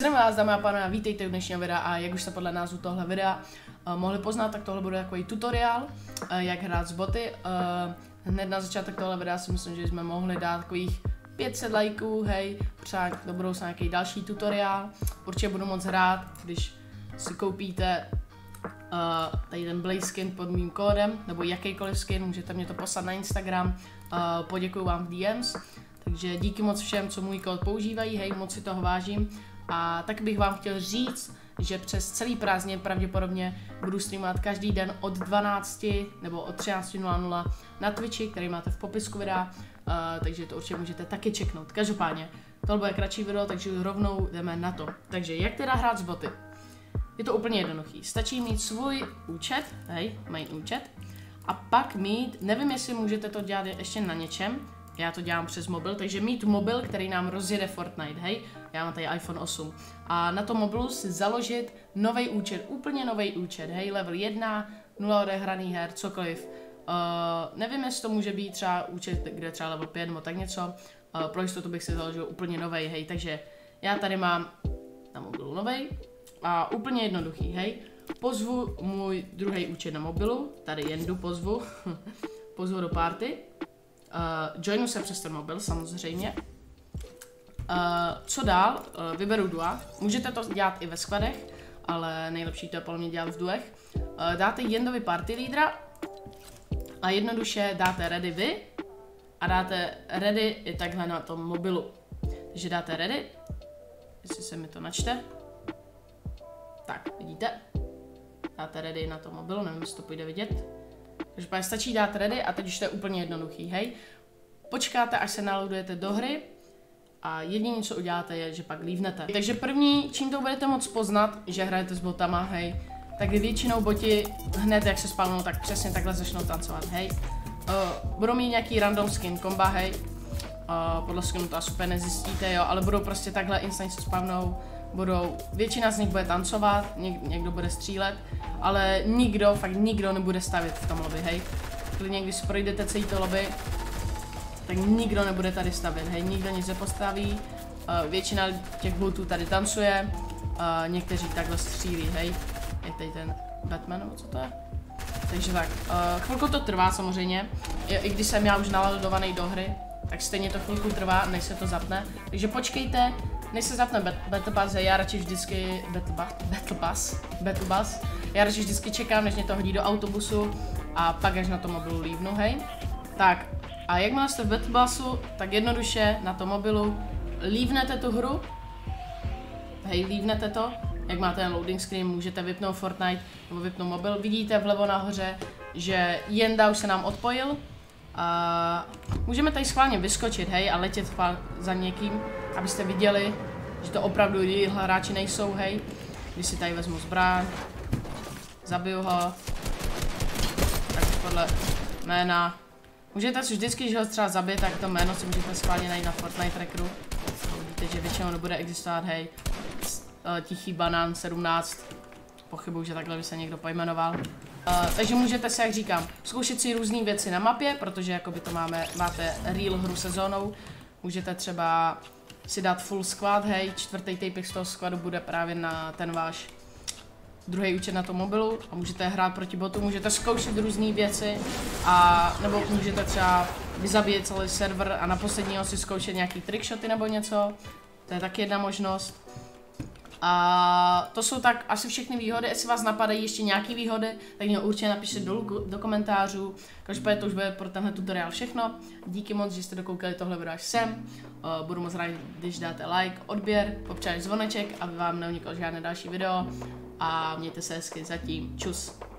Zdravím vás, dámy a pánové, vítejte u dnešního videa a jak už jste podle názvu tohle videa mohli poznat, tak tohle bude takový tutoriál, jak hrát s boty. Hned na začátek tohle videa si myslím, že jsme mohli dát takových 500 lajků, hej, přát do budoucna nějaký další tutoriál. Určitě budu moc rád, když si koupíte tady ten Blaze skin pod mým kódem, nebo jakýkoliv skin, můžete mě to poslat na Instagram, poděkuju vám v DMs. Takže díky moc všem, co můj kód používají, hej, moc si toho vážím. A tak bych vám chtěl říct, že přes celý prázdnin pravděpodobně budu streamovat každý den od 12 nebo od 13:00 na Twitchi, který máte v popisku videa, takže to určitě můžete taky čeknout. Každopádně, tohle bude kratší video, takže rovnou jdeme na to. Takže jak teda hrát s boty? Je to úplně jednoduchý. Stačí mít svůj účet, hej, main účet, a pak mít, nevím jestli můžete to dělat ještě na něčem, já to dělám přes mobil, takže mít mobil, který nám rozjede Fortnite, hej, já mám tady iPhone 8 a na tom mobilu si založit nový účet, úplně nový účet, hej, level 1, 0 odehraných her, cokoliv. Nevím, jestli to může být třeba účet, kde třeba level 5 nebo tak něco, pro jistotu bych si založil úplně nový, hej, takže já tady mám na mobilu nový a úplně jednoduchý, hej, pozvu můj druhý účet na mobilu, tady Jendu pozvu, pozvu do party. Joinu se přes ten mobil samozřejmě. Co dál? Vyberu dua. Můžete to dělat i ve skladech, ale nejlepší to je podle mě dělat v duech. Dáte Jendovi party lídra a jednoduše dáte ready vy a dáte ready i takhle na tom mobilu. Takže dáte ready, jestli se mi to načte. Tak, vidíte? Dáte ready na tom mobilu, nevím, jestli to půjde vidět. Takže pak stačí dát ready a teď už to je úplně jednoduchý, hej. Počkáte, až se naloadujete do hry a jediné, co uděláte, je, že pak lívnete. Takže první, čím to budete moc poznat, že hrajete s botama, hej, tak většinou boti hned, jak se spawnou, tak přesně takhle začnou tancovat, hej. Budou mít nějaký random skin komba, hej. Podle skinu to asi úplně nezjistíte, jo, ale budou prostě takhle instantně se spawnou. Většina z nich bude tancovat, někdo bude střílet, ale nikdo, fakt nikdo nebude stavět v tom lobby, hej. Klidně, když projdete celý to lobby, tak nikdo nebude tady stavět, hej, nikdo nic nepostaví, většina těch botů tady tancuje, někteří takhle střílí, hej, jak tady ten Batman, nebo co to je? Takže tak, chvilku to trvá samozřejmě, i když jsem já už naladovaný do hry, tak stejně to chvilku trvá, než se to zapne, takže počkejte, než se zapne Battle Pass, já radši vždycky Battle Pass, já radši vždycky čekám, než mě to hodí do autobusu a pak až na tom mobilu lívnu, hej. Tak, a jakmile jste v Battle Passu, tak jednoduše na tom mobilu lívnete tu hru, hej, lívnete to, jak máte ten loading screen, můžete vypnout Fortnite nebo vypnout mobil, vidíte vlevo nahoře, že Jenda už se nám odpojil. A můžeme tady schválně vyskočit, hej, a letět za někým, abyste viděli, že to opravdu hráči nejsou, hej. Když si tady vezmu zbraň, zabiju ho, tak podle jména. Můžete si vždycky, když ho třeba zabije, tak to jméno si můžete schválně najít na Fortnite trackeru. Vidíte, že většinou nebude existovat, hej. Tichý banán 17, pochybuji, že takhle by se někdo pojmenoval. Takže můžete si, jak říkám, zkoušet si různé věci na mapě, protože jakoby to máte real hru sezónou. Můžete třeba si dát full squad, hej, 4. tapek z toho squadu bude právě na ten váš druhý účet na tom mobilu a můžete hrát proti botu, můžete zkoušet různé věci a nebo můžete třeba vyzabíjet celý server a na posledního si zkoušet nějaký trickshoty nebo něco, to je taky jedna možnost. A to jsou tak asi všechny výhody, jestli vás napadají ještě nějaké výhody, tak mě určitě napište dolů do komentářů. Každopádně to už bude pro tenhle tutoriál všechno. Díky moc, že jste dokoukali tohle video až sem. Budu moc rád, když dáte like, odběr, popřát zvoneček, aby vám neuniklo žádné další video. A mějte se hezky zatím. Čus.